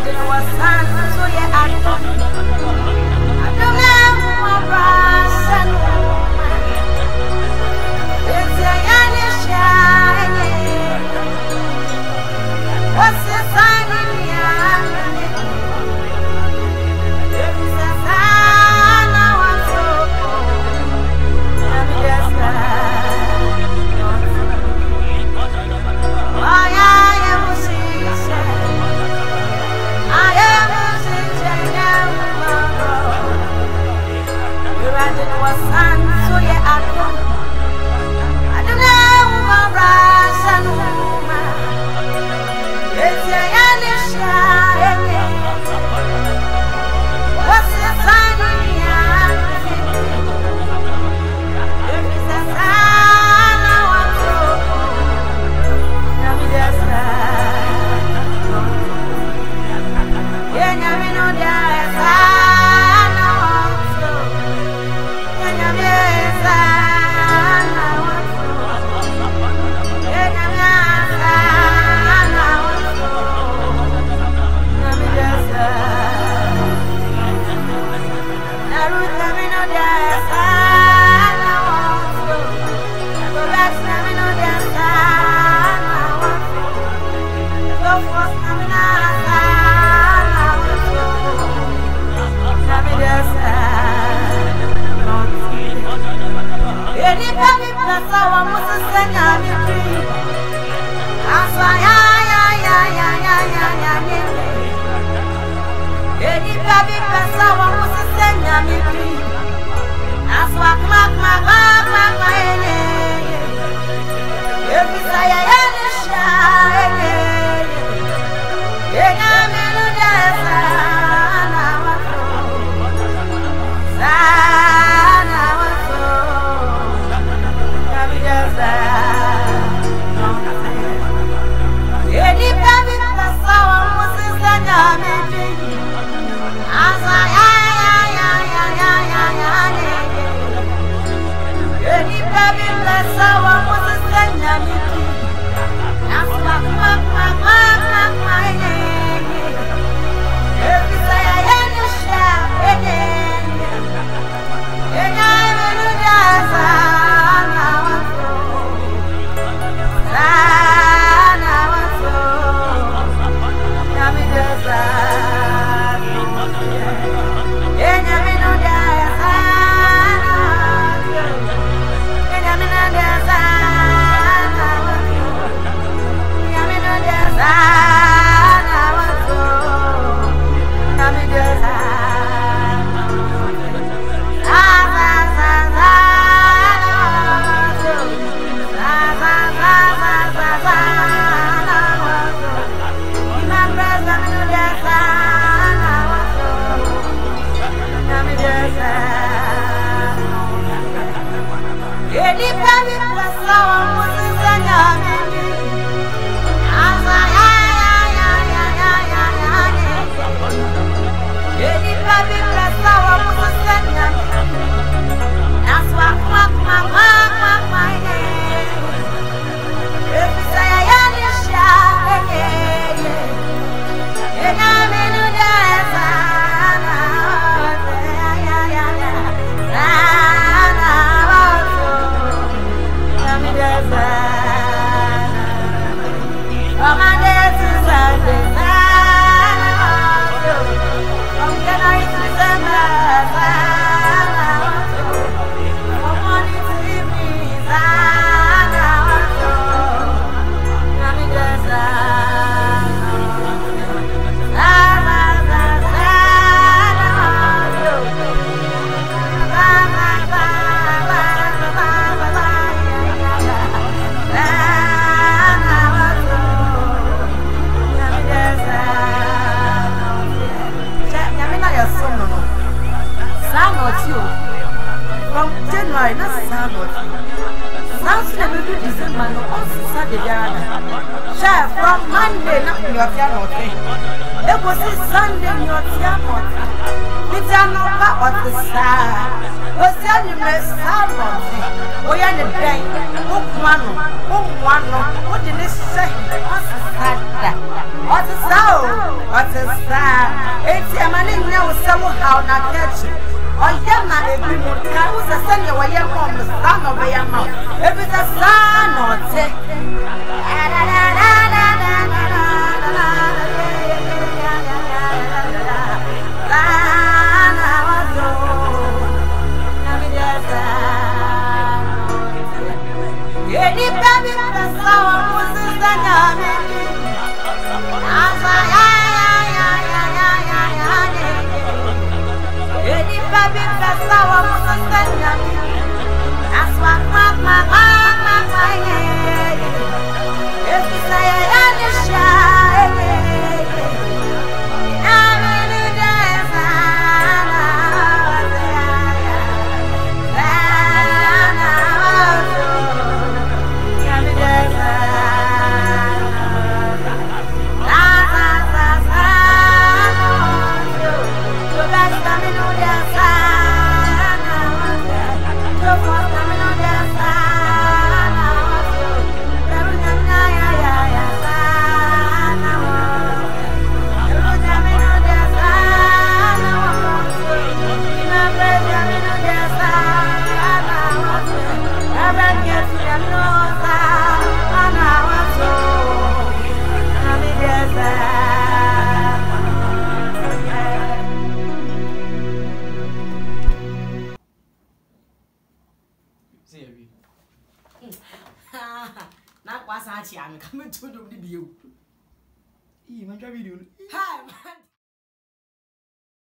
From Monday, not your piano. It was a Sunday, your piano. It's an offer of the side. Was that you may start on me? We are the day. What did it say? What's that? What is so? What is sa. Eti amane nya wo se wo ha na kechi. Oya na ebi mu ka wo se se ne wo ye mo sa no be ya ma. Ebi se sa no te. Any baby sawa musisa nyame asa ya any baby sawa musisa nyame aswa mama if you say ya ni sha I'm coming to the video. Man, video. Hi, man.